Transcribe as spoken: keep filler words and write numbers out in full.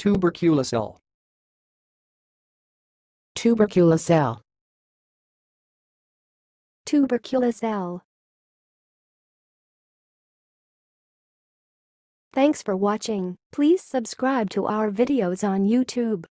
tuberculocells. Tuberculocele. Tuberculocele. Thanks for watching. Please subscribe to our videos on YouTube.